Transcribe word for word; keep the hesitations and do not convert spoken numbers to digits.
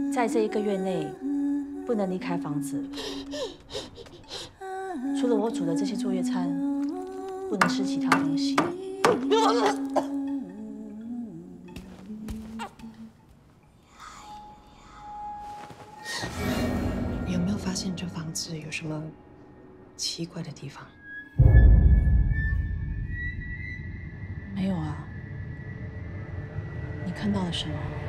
在这一个月内不能离开房子，除了我煮的这些坐月餐，不能吃其他东西。 你有没有发现这房子有什么奇怪的地方？ 没有啊。你看到了什么？